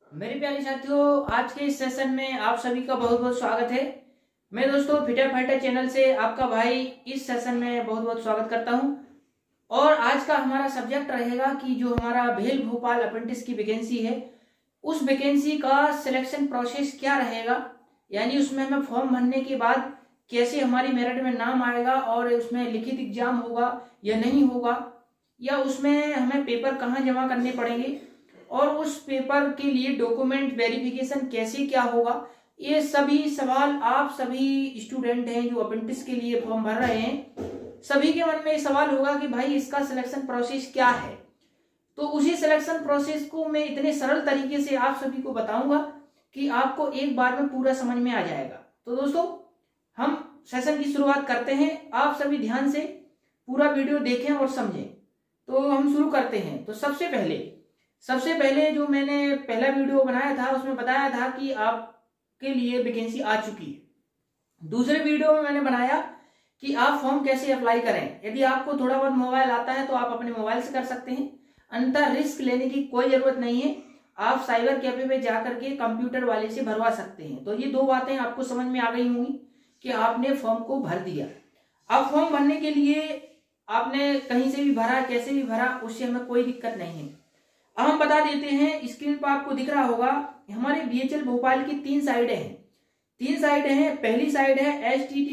मेरे प्यारे साथियों, आज के इस सेशन में आप सभी का बहुत बहुत स्वागत है। मैं दोस्तों फिटर फाइटर चैनल से आपका भाई इस सेशन में बहुत बहुत स्वागत करता हूं। और आज का हमारा सब्जेक्ट रहेगा कि जो हमारा भेल भोपाल अप्रेंटिस की वैकेंसी है, उस वैकेंसी का सिलेक्शन प्रोसेस क्या रहेगा, यानी उसमें हमें फॉर्म भरने के बाद कैसे हमारी मेरिट में नाम आएगा और उसमें लिखित एग्जाम होगा या नहीं होगा, या उसमें हमें पेपर कहाँ जमा करने पड़ेंगे और उस पेपर के लिए डॉक्यूमेंट वेरिफिकेशन कैसे क्या होगा। ये सभी सवाल आप सभी स्टूडेंट हैं जो अप्रेंटिस के लिए फॉर्म भर रहे हैं, सभी के मन में ये सवाल होगा कि भाई इसका सिलेक्शन प्रोसेस क्या है। तो उसी सिलेक्शन प्रोसेस को मैं इतने सरल तरीके से आप सभी को बताऊंगा कि आपको एक बार में पूरा समझ में आ जाएगा। तो दोस्तों, हम सेशन की शुरुआत करते हैं। आप सभी ध्यान से पूरा वीडियो देखें और समझें। तो हम शुरू करते हैं। तो सबसे पहले जो मैंने पहला वीडियो बनाया था उसमें बताया था कि आपके लिए वैकेंसी आ चुकी है। दूसरे वीडियो में मैंने बनाया कि आप फॉर्म कैसे अप्लाई करें। यदि आपको थोड़ा बहुत मोबाइल आता है तो आप अपने मोबाइल से कर सकते हैं, अन्यथा रिस्क लेने की कोई जरूरत नहीं है। आप साइबर कैफे में जाकर के कंप्यूटर वाले से भरवा सकते हैं। तो ये दो बातें आपको समझ में आ गई होंगी कि आपने फॉर्म को भर दिया। अब फॉर्म भरने के लिए आपने कहीं से भी भरा, कैसे भी भरा, उससे हमें कोई दिक्कत नहीं है। अब हम बता देते हैं, स्क्रीन पर आपको दिख रहा होगा हमारे बीएचएल भोपाल की तीन साइडें हैं। पहली साइड है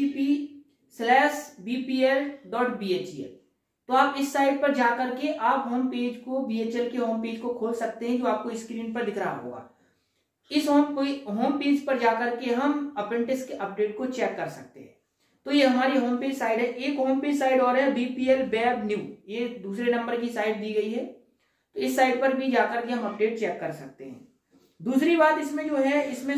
http:/bpl.bhel। तो आप इस साइट पर जाकर के आप होम पेज को, बीएचएल के होम पेज को खोल सकते हैं, जो आपको स्क्रीन पर दिख रहा होगा। इस होम पेज पर जाकर के हम अप्रेंटिस के अपडेट को चेक कर सकते हैं। तो ये हमारी होम पेज साइड है। एक होम पेज साइड और है बीपीएल वेब न्यू, ये दूसरे नंबर की साइट दी गई है। तो इस साइट पर भी जाकर के हम अपडेट चेक कर सकते हैं। दूसरी बात इसमें जो है, इसमें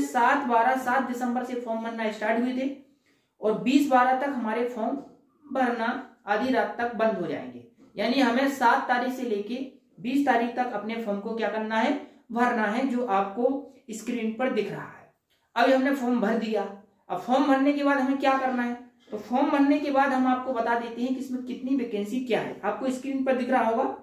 7 दिसंबर से फॉर्म भरना स्टार्ट हुए थे और 20/12 तक हमारे फॉर्म भरना आधी रात तक बंद हो जाएंगे। यानी हमें 7 तारीख से लेके 20 तारीख तक अपने फॉर्म को क्या करना है, भरना है, जो आपको स्क्रीन पर दिख रहा है। अभी हमने फॉर्म भर दिया। अब फॉर्म भरने के बाद हमें क्या करना है, तो फॉर्म भरने के बाद हम आपको बता देते हैं कि इसमें कितनी वैकेंसी क्या है। आपको स्क्रीन पर दिख रहा होगा,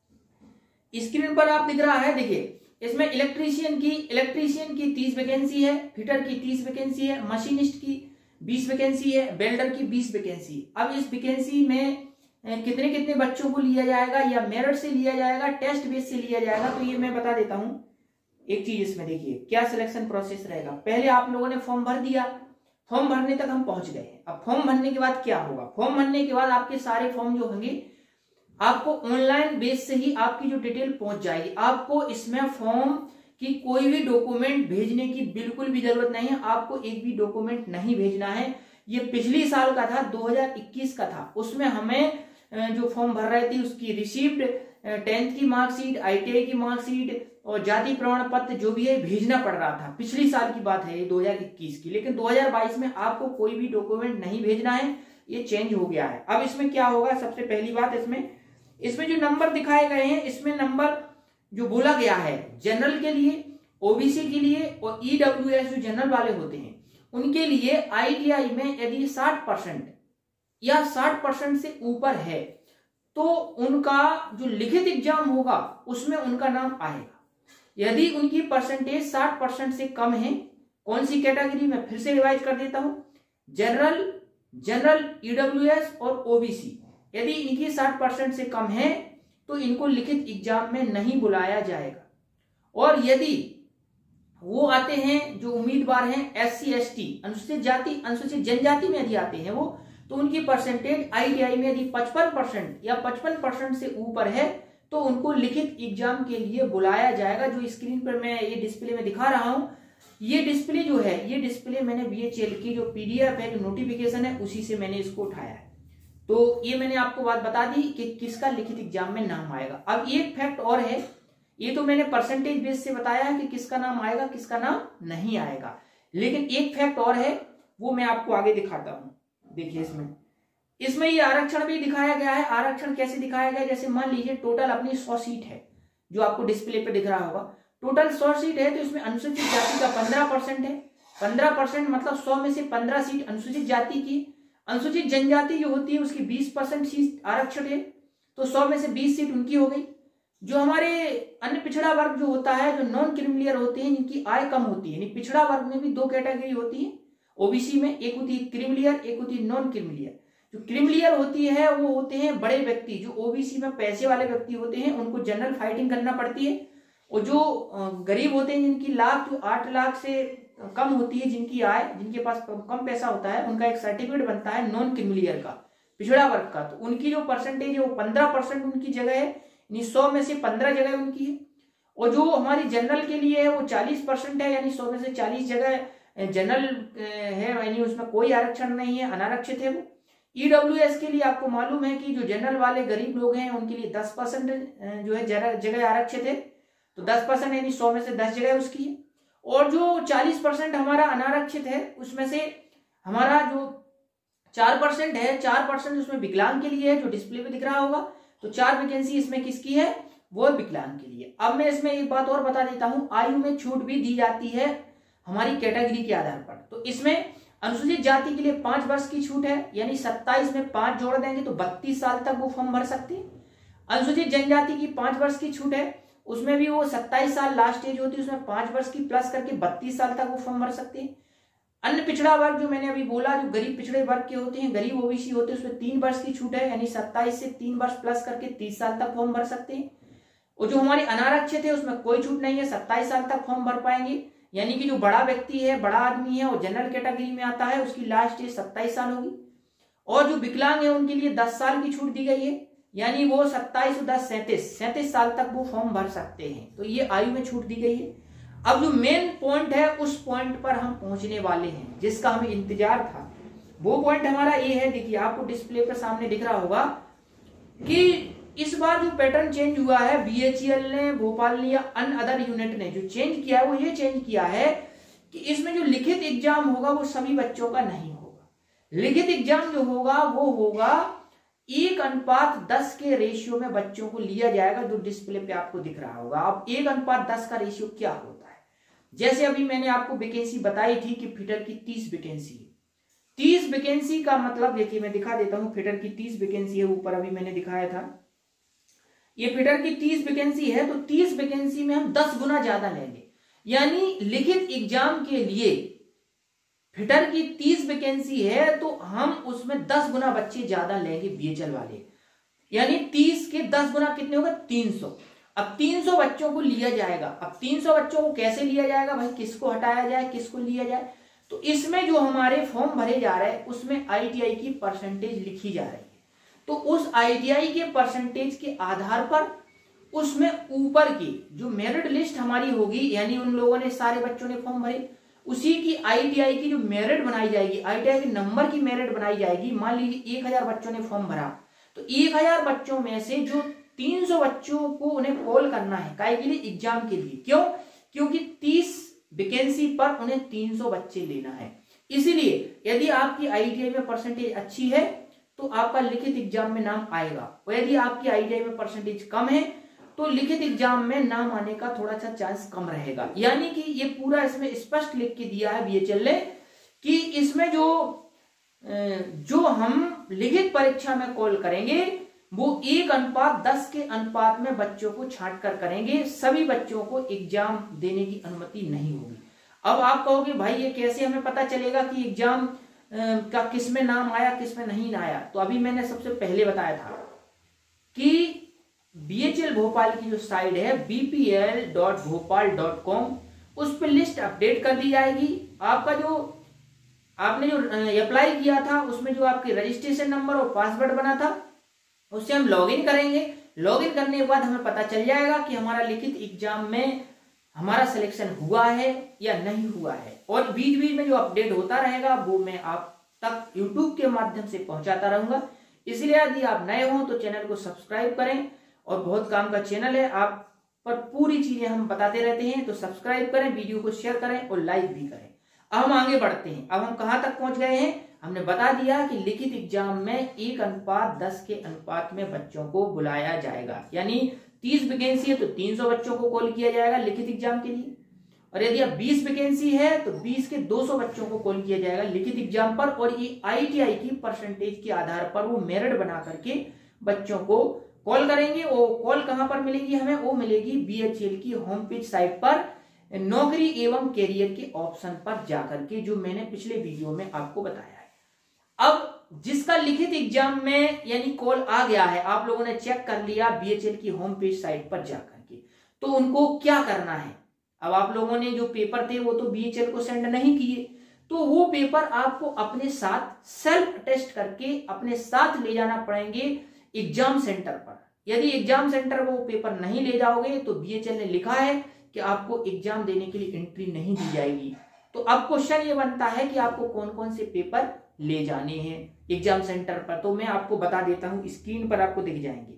स्क्रीन पर आप दिख रहा है, देखिए इसमें इलेक्ट्रीशियन की 30 वैकेंसी है, फिटर की 30 वैकेंसी है, मशीनिस्ट की 20 वैकेंसी है, वेल्डर की 20 वैकेंसी। अब इस वैकेंसी में कितने कितने बच्चों को लिया जाएगा, या मेरिट से लिया जाएगा, टेस्ट बेस से लिया जाएगा, तो ये मैं बता देता हूं। एक चीज इसमें देखिए क्या सिलेक्शन प्रोसेस रहेगा। पहले आप लोगों ने फॉर्म भर दिया, फॉर्म भरने तक हम पहुंच गए। अब फॉर्म भरने के बाद क्या होगा, फॉर्म भरने के बाद आपके सारे फॉर्म जो होंगे आपको ऑनलाइन बेस से ही आपकी जो डिटेल पहुंच जाएगी। आपको इसमें फॉर्म की कोई भी डॉक्यूमेंट भेजने की बिल्कुल भी जरूरत नहीं है। आपको एक भी डॉक्यूमेंट नहीं भेजना है। ये पिछली साल का था, 2021 का था। उसमें हमें जो फॉर्म भर रहे थे उसकी रिसीप्ट, 10th की मार्कशीट, ITI की मार्कशीट और जाति प्रमाण पत्र जो भी है भेजना पड़ रहा था। पिछली साल की बात है ये, 2021 की। लेकिन 2022 में आपको कोई भी डॉक्यूमेंट नहीं भेजना है, ये चेंज हो गया है। अब इसमें क्या होगा, सबसे पहली बात, इसमें जो नंबर दिखाए गए हैं, इसमें नंबर जो बोला गया है जनरल के लिए, ओबीसी के लिए और ईडब्ल्यूएस जो जनरल वाले होते हैं उनके लिए ITI में यदि 60% या 60% से ऊपर है तो उनका जो लिखित एग्जाम होगा उसमें उनका नाम आएगा। यदि उनकी परसेंटेज 60% से कम है, कौन सी कैटेगरी में, फिर से रिवाइज कर देता हूं, जनरल, ईडब्ल्यूएस और ओबीसी, यदि इनकी 60% से कम है तो इनको लिखित एग्जाम में नहीं बुलाया जाएगा। और यदि वो आते हैं जो उम्मीदवार हैं SC ST, अनुसूचित जाति अनुसूचित जनजाति में यदि आते हैं वो, तो उनकी परसेंटेज ITI में यदि 55% या 55% से ऊपर है तो उनको लिखित एग्जाम के लिए बुलाया जाएगा। जो स्क्रीन पर मैं ये डिस्प्ले में दिखा रहा हूं, ये डिस्प्ले जो है, ये डिस्प्ले मैंने BHL की जो PDF है, जो नोटिफिकेशन है, उसी से मैंने इसको उठाया है। तो ये मैंने आपको बात बता दी कि किसका लिखित एग्जाम में नाम आएगा। अब एक फैक्ट और है, ये तो मैंने परसेंटेज बेस से बताया है कि किसका नाम आएगा किसका नाम नहीं आएगा, लेकिन एक फैक्ट और है, वो मैं आपको आगे दिखाता हूं। देखिए इसमें ये आरक्षण भी दिखाया गया है। आरक्षण कैसे दिखाया गया, जैसे मान लीजिए टोटल अपनी 100 सीट है, जो आपको डिस्प्ले पे दिख रहा होगा। टोटल 100 सीट है तो इसमें अनुसूचित जाति का 15% है। 15% मतलब 100 में से 15 सीट अनुसूचित जाति की। अनुसूचित जनजाति जो होती है उसकी 20% सीट आरक्षण है, तो 100 में से 20 सीट उनकी हो गई। जो हमारे अन्य पिछड़ा वर्ग जो होता है, जो नॉन क्रीमिलियर होते हैं, जिनकी आय कम होती है, यानी पिछड़ा वर्ग में भी दो कैटेगरी होती है ओबीसी में, एक होती है क्रीमिलियर, एक होती है नॉन क्रीमिलियर। जो क्रीमिलियर होती है वो होते हैं बड़े व्यक्ति, जो ओबीसी में पैसे वाले व्यक्ति होते हैं, उनको जनरल फाइटिंग करना पड़ती है। और जो गरीब होते हैं, जिनकी लाख जो 8 लाख से कम होती है जिनकी आय, जिनके पास कम पैसा होता है, उनका एक सर्टिफिकेट बनता है नॉन क्रीमिलियर का, पिछड़ा वर्ग का। तो उनकी जो परसेंटेज है वो 15% उनकी जगह है, 100 में से 15 जगह उनकी है। और जो हमारी जनरल के लिए है वो 40% है, यानी 100 में से 40 जगह जनरल है, यानी उसमें कोई आरक्षण नहीं है, अनारक्षित है वो। ईडब्ल्यूएस के लिए आपको मालूम है कि जो जनरल वाले गरीब लोग हैं उनके लिए 10% जो है जगह आरक्षित है, तो 10% यानी 100 में से 10 जगह उसकी है। और जो 40% हमारा अनारक्षित है, उसमें से हमारा जो 4% है, 4% उसमें विकलांग के लिए है, जो डिस्प्ले पे दिख रहा होगा। तो 4 वैकेंसी इसमें किसकी है, वो विकलांग के लिए। अब मैं इसमें एक बात और बता देता हूं, आयु में छूट भी दी जाती है हमारी कैटेगरी के आधार पर। तो इसमें अनुसूचित जाति के लिए 5 वर्ष की छूट है, यानी 27 में 5 जोड़ देंगे तो 32 साल तक वो फॉर्म भर सकते हैं। अनुसूचित जनजाति की 5 वर्ष की छूट है, उसमें भी वो 27 साल लास्ट एज होती है, उसमें 5 वर्ष की प्लस करके 32 साल तक वो फॉर्म भर सकते हैं। अन्य पिछड़ा वर्ग जो मैंने अभी बोला, जो गरीब पिछड़े वर्ग के होते हैं, गरीब ओबीसी होते हैं, उसमें 3 वर्ष की छूट है, यानी 27 से 3 वर्ष प्लस करके 30 साल तक फॉर्म भर सकते हैं। और जो हमारे अनारक्षित है उसमें कोई छूट नहीं है, 27 साल तक फॉर्म भर पाएंगे। यानी कि जो बड़ा व्यक्ति है, बड़ा आदमी है और जनरल कैटेगरी में आता है, उसकी लास्ट एज 27 साल होगी। और जो विकलांग है उनके लिए 10 साल की छूट दी गई है, यानी वो 27 और 10 37 साल तक वो फॉर्म भर सकते हैं। तो ये आयु में छूट दी गई है। अब जो मेन पॉइंट है, उस पॉइंट पर हम पहुंचने वाले हैं जिसका हमें इंतजार था। वो पॉइंट हमारा ये है, देखिए आपको डिस्प्ले पर सामने दिख रहा होगा कि इस बार जो पैटर्न चेंज हुआ है, बीएचईएल ने, भोपाल ने या अन्य अदर यूनिट ने जो चेंज किया है, वो ये चेंज किया है कि इसमें जो लिखित एग्जाम होगा वो सभी बच्चों का नहीं होगा। लिखित एग्जाम जो होगा वो होगा 1:10 के रेशियो में बच्चों को लिया जाएगा, जो डिस्प्ले पे आपको दिख रहा होगा। अब 1:10 का रेशियो क्या होता है, जैसे अभी मैंने आपको वैकेंसी बताई थी कि फिटर की 30 वैकेंसी है। 30 वैकेंसी का मतलब देखिए मैं दिखा देता हूं, फिटर की 30 वैकेंसी है, ऊपर अभी मैंने दिखाया था, ये फिटर की 30 वैकेंसी है। तो 30 वैकेंसी में हम 10 गुना ज्यादा लेंगे, यानी लिखित एग्जाम के लिए फिटर की 30 वैकेंसी है तो हम उसमें 10 गुना बच्चे ज्यादा लेंगे बीएचएल वाले, यानी 30 के 10 गुना कितने होगा, 300। अब 300 बच्चों को लिया जाएगा। अब 300 बच्चों को कैसे लिया जाएगा भाई, किसको हटाया जाए, किसको लिया जाए। तो इसमें जो हमारे फॉर्म भरे जा रहे हैं उसमें आईटीआई की परसेंटेज लिखी जा रही है। तो उस आईटीआई के परसेंटेज के आधार पर उसमें ऊपर की जो मेरिट लिस्ट हमारी होगी, यानी उन लोगों ने, सारे बच्चों ने फॉर्म भरे, उसी की आईटीआई की जो मेरिट बनाई जाएगी, आईटीआई के नंबर की मेरिट बनाई जाएगी। मान लीजिए 1000 बच्चों ने फॉर्म भरा, तो 1000 बच्चों में से जो 300 बच्चों को उन्हें कॉल करना है काय के लिए, एग्जाम के लिए। क्यों, क्योंकि 30 वैकेंसी पर उन्हें 300 बच्चे लेना है। इसीलिए यदि आपकी आईटीआई में परसेंटेज अच्छी है तो आपका लिखित एग्जाम में नाम आएगा, और यदि आपकी आईटीआई में परसेंटेज कम है तो लिखित एग्जाम में नाम आने का थोड़ा सा चांस कम रहेगा। यानी कि ये पूरा इसमें स्पष्ट लिख के दिया है बीएचएल ने कि इसमें जो हम लिखित परीक्षा में कॉल करेंगे वो 1:10 के अनुपात में बच्चों को छांट कर करेंगे, सभी बच्चों को एग्जाम देने की अनुमति नहीं होगी। अब आप कहोगे भाई ये कैसे हमें पता चलेगा कि एग्जाम का किस में नाम आया, किस में नहीं आया। तो अभी मैंने सबसे पहले बताया था कि बीएचएल भोपाल की जो साइट है bpl.bhopal.com, उस पर लिस्ट अपडेट कर दी जाएगी। आपका जो आपने जो अप्लाई किया था उसमें जो आपके रजिस्ट्रेशन नंबर और पासवर्ड बना था उससे हम लॉगिन करेंगे। लॉगिन करने के बाद हमें पता चल जाएगा कि हमारा लिखित एग्जाम में हमारा सिलेक्शन हुआ है या नहीं हुआ है। और बीच बीच में जो अपडेट होता रहेगा वो मैं आप तक यूट्यूब के माध्यम से पहुंचाता रहूंगा। इसलिए यदि आप नए हो तो चैनल को सब्सक्राइब करें, और बहुत काम का चैनल है, आप पर पूरी चीजें हम बताते रहते हैं, तो सब्सक्राइब करें, वीडियो को शेयर करें और लाइक भी करें। अब हम आगे बढ़ते हैं। अब हम कहां तक पहुंच गए हैं, हमने बता दिया कि लिखित एग्जाम में 1:10 के अनुपात में बच्चों को बुलाया जाएगा, यानी 30 वैकेंसी है तो 300 बच्चों को कॉल किया जाएगा लिखित एग्जाम के लिए। और यदि अब 20 वैकेंसी है तो 20 के 200 बच्चों को कॉल किया जाएगा लिखित एग्जाम पर, और ये आईटीआई की परसेंटेज के आधार पर वो मेरिट बना करके बच्चों को कॉल करेंगे, वो कॉल कहां पर मिलेगी हमें, वो मिलेगी बीएचईएल की होम पेज साइट पर नौकरी एवं कैरियर के ऑप्शन पर जाकर के, जो मैंने पिछले वीडियो में आपको बताया है। अब जिसका लिखित एग्जाम में यानी कॉल आ गया है, आप लोगों ने चेक कर लिया बीएचईएल की होम पेज साइट पर जाकर के, तो उनको क्या करना है। अब आप लोगों ने जो पेपर थे वो तो बीएचईएल को सेंड नहीं किए, तो वो पेपर आपको अपने साथ सेल्फ टेस्ट करके अपने साथ ले जाना पड़ेंगे एग्जाम सेंटर पर। यदि एग्जाम सेंटर वो पेपर नहीं ले जाओगे तो बीएचईएल ने लिखा है कि आपको एग्जाम देने के लिए एंट्री नहीं दी जाएगी। तो अब क्वेश्चन ये बनता है कि आपको कौन कौन से पेपर ले जाने हैं एग्जाम सेंटर पर, तो मैं आपको बता देता हूं, स्क्रीन पर आपको दिख जाएंगे।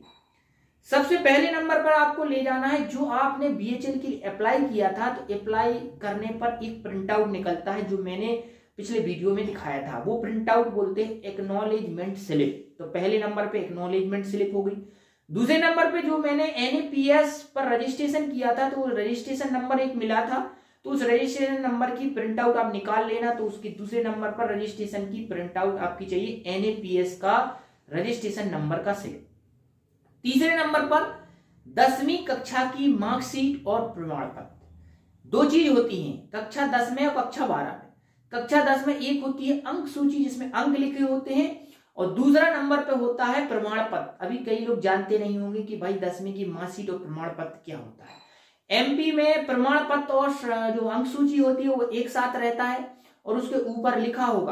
सबसे पहले नंबर पर आपको ले जाना है, जो आपने बीएचईएल के लिए अप्लाई किया था, तो अप्लाई करने पर एक प्रिंट आउट निकलता है, जो मैंने पिछले वीडियो में दिखाया था, वो प्रिंट आउट बोलते हैं एक्नॉलेजमेंट स्लिप। तो पहले नंबर पे एक्नॉलेजमेंट स्लिप हो गई। दूसरे नंबर पे जो मैंने एनएपीएस पर रजिस्ट्रेशन किया था, तो रजिस्ट्रेशन नंबर एक मिला था, तो उस रजिस्ट्रेशन नंबर की प्रिंट आउट आप निकाल लेना। तो उसकी दूसरे नंबर पर रजिस्ट्रेशन की प्रिंट आउट आपकी चाहिए, एनएपीएस का रजिस्ट्रेशन नंबर का स्लिप। तीसरे नंबर पर 10वीं कक्षा की मार्कशीट और प्रमाण पत्र। दो चीज होती हैं कक्षा 10 में और कक्षा 12 में। कक्षा 10 में एक होती है अंक सूची, जिसमें अंक लिखे होते हैं, और दूसरा नंबर पे होता है प्रमाण पत्र। अभी कई लोग जानते नहीं होंगे कि भाई 10वीं की मार्कशीट और प्रमाण पत्र क्या होता है। एमपी में प्रमाण पत्र और जो अंक सूची होती है वो एक साथ रहता है, और उसके ऊपर लिखा होगा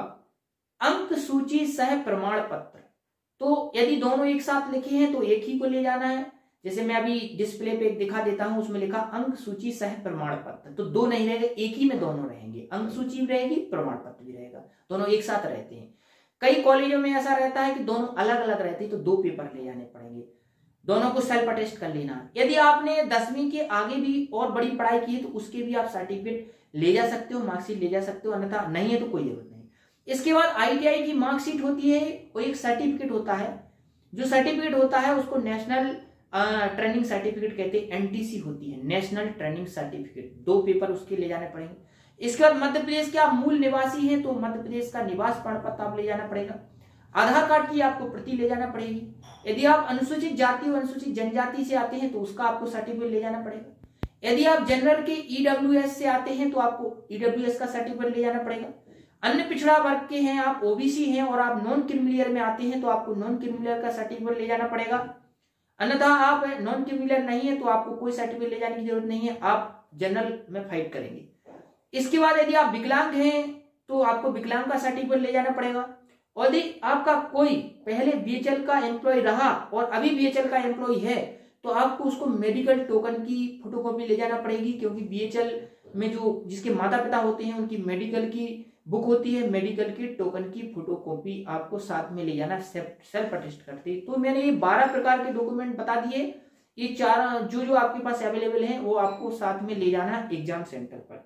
अंक सूची सह प्रमाण पत्र। तो यदि दोनों एक साथ लिखे हैं तो एक ही को ले जाना है। जैसे मैं अभी डिस्प्ले पे दिखा देता हूं, उसमें लिखा अंक सूची सह प्रमाण पत्र, तो दो नहीं रहेगा, एक ही में दोनों रहेंगे, अंक सूची भी रहेगी, प्रमाण पत्र भी रहेगा, दोनों एक साथ रहते हैं। कई कॉलेजों में ऐसा रहता है कि दोनों अलग अलग रहते हैं, तो दो पेपर ले जाने पड़ेंगे, दोनों को सेल्फ अटेस्ट कर लेना। यदि आपने 10वीं के आगे भी और बड़ी पढ़ाई की है तो उसके भी आप सर्टिफिकेट ले जा सकते हो, मार्कशीट ले जा सकते हो, अन्यथा नहीं है तो कोई जरूरत नहीं। इसके बाद आईटीआई की मार्कशीट होती है, वो एक सर्टिफिकेट होता है, जो सर्टिफिकेट होता है उसको नेशनल ट्रेनिंग सर्टिफिकेट कहते हैं, एनटीसी होती है, नेशनल ट्रेनिंग सर्टिफिकेट। दो पेपर उसके ले जाने पड़ेंगे। इसके बाद मध्य प्रदेश के आप मूल निवासी हैं तो मध्य प्रदेश का निवास प्रमाण पत्र आप ले जाना पड़ेगा। आधार कार्ड की आपको प्रति ले जाना पड़ेगी। यदि आप अनुसूचित जाति और अनुसूचित जनजाति से आते हैं तो उसका आपको सर्टिफिकेट ले जाना पड़ेगा। यदि आप जनरल के ईडब्ल्यूएस से आते हैं तो आपको ईडब्ल्यूएस का सर्टिफिकेट ले जाना पड़ेगा। अन्य पिछड़ा वर्ग के हैं, आप ओबीसी हैं और आप नॉन क्रिमिलियर में आते हैं तो आपको नॉन क्रिमिलियर का सर्टिफिकेट ले जाना पड़ेगा। अन्यथा आप नॉन क्रिमिलियर नहीं है तो आपको कोई सर्टिफिकेट ले जाने की जरूरत नहीं है, आप जनरल में फाइट करेंगे। इसके बाद यदि आप विकलांग हैं तो आपको विकलांग का सर्टिफिकेट ले जाना पड़ेगा। और यदि आपका कोई पहले बीएचईएल का एम्प्लॉय रहा और अभी बीएचईएल का एम्प्लॉय है तो आपको उसको मेडिकल टोकन की फोटोकॉपी ले जाना पड़ेगी, क्योंकि बीएचईएल में जो जिसके माता पिता होते हैं उनकी मेडिकल की बुक होती है, मेडिकल की टोकन की फोटोकॉपी आपको साथ में ले जाना, सेल्फ अटेस्ट करते। तो मैंने ये 12 प्रकार के डॉक्यूमेंट बता दिए, ये चार जो आपके पास अवेलेबल हैं वो आपको साथ में ले जाना एग्जाम सेंटर पर।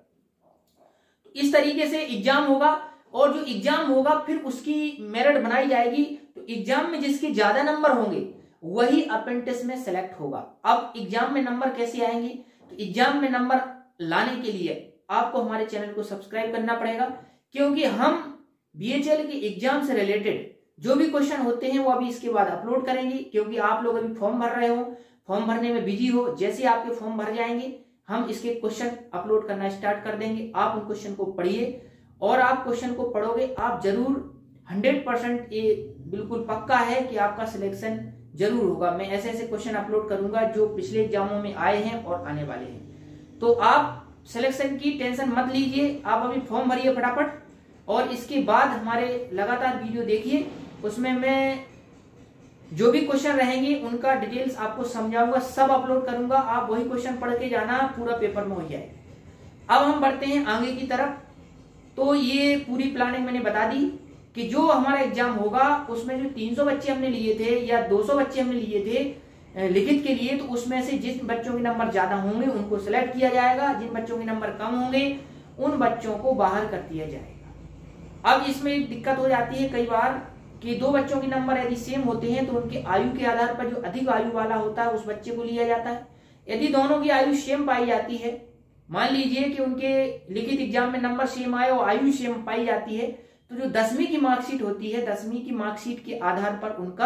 इस तरीके से एग्जाम होगा, और जो एग्जाम होगा फिर उसकी मेरिट बनाई जाएगी। तो एग्जाम में जिसके ज्यादा नंबर होंगे वही अप्रेंटिस में सेलेक्ट होगा। अब एग्जाम में नंबर कैसे आएंगे, तो एग्जाम में नंबर लाने के लिए आपको हमारे चैनल को सब्सक्राइब करना पड़ेगा, क्योंकि हम बीएचईएल के एग्जाम से रिलेटेड जो भी क्वेश्चन होते हैं वो अभी इसके बाद अपलोड करेंगे, क्योंकि आप लोग अभी फॉर्म भर रहे हो, फॉर्म भरने में बिजी हो। जैसे आपके फॉर्म भर जाएंगे हम इसके क्वेश्चन अपलोड करना स्टार्ट कर देंगे। आप उन क्वेश्चन को पढ़िए, और आप क्वेश्चन को पढ़ोगे आप जरूर 100% ये बिल्कुल पक्का है कि आपका सिलेक्शन जरूर होगा। मैं ऐसे ऐसे क्वेश्चन अपलोड करूंगा जो पिछले एग्जामों में आए हैं और आने वाले हैं। तो आप सिलेक्शन की टेंशन मत लीजिए, आप अभी फॉर्म भरिए फटाफट, और इसके बाद हमारे लगातार वीडियो देखिए, उसमें मैं जो भी क्वेश्चन रहेंगे उनका डिटेल्स आपको समझाऊंगा, सब अपलोड करूंगा। आप वही क्वेश्चन पढ़ के जाना, पूरा पेपर में हो जाएगा। अब हम बढ़ते हैं आगे की तरफ। तो ये पूरी प्लानिंग मैंने बता दी कि जो हमारा एग्जाम होगा उसमें जो 300 बच्चे हमने लिए थे या 200 बच्चे हमने लिए थे लिखित के लिए, तो उसमें से जिन बच्चों के नंबर ज्यादा होंगे उनको सिलेक्ट किया जाएगा, जिन बच्चों के नंबर कम होंगे उन बच्चों को बाहर कर दिया जाएगा। अब इसमें एक दिक्कत हो जाती है कई बार कि दो बच्चों के नंबर यदि सेम होते हैं तो उनके आयु के आधार पर जो अधिक आयु वाला होता है उस बच्चे को लिया जाता है। यदि दोनों की आयु सेम पाई जाती है, मान लीजिए कि उनके लिखित एग्जाम में नंबर सेम आए और आयु सेम पाई जाती है, तो जो 10वीं की मार्कशीट होती है, 10वीं की मार्कशीट के आधार पर उनका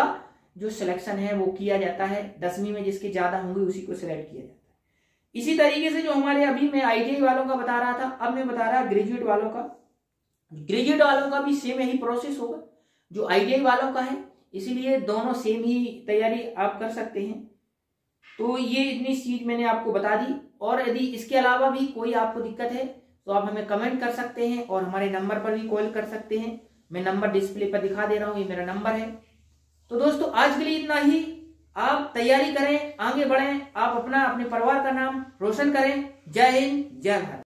जो सिलेक्शन है वो किया जाता है। 10वीं में जिसके ज्यादा होंगे उसी को सिलेक्ट किया जाता है। इसी तरीके से जो हमारे अभी मैं ITI वालों का बता रहा था, अब मैं बता रहा ग्रेजुएट वालों का। ग्रेजुएट वालों का भी सेम यही प्रोसेस होगा जो ITI वालों का है, इसीलिए दोनों सेम ही तैयारी आप कर सकते हैं। तो ये इतनी चीज मैंने आपको बता दी, और यदि इसके अलावा भी कोई आपको दिक्कत है तो आप हमें कमेंट कर सकते हैं और हमारे नंबर पर भी कॉल कर सकते हैं। मैं नंबर डिस्प्ले पर दिखा दे रहा हूं, ये मेरा नंबर है। तो दोस्तों आज के लिए इतना ही। आप तैयारी करें, आगे बढ़ें, आप अपना अपने परिवार का नाम रोशन करें। जय हिंद, जय भारत।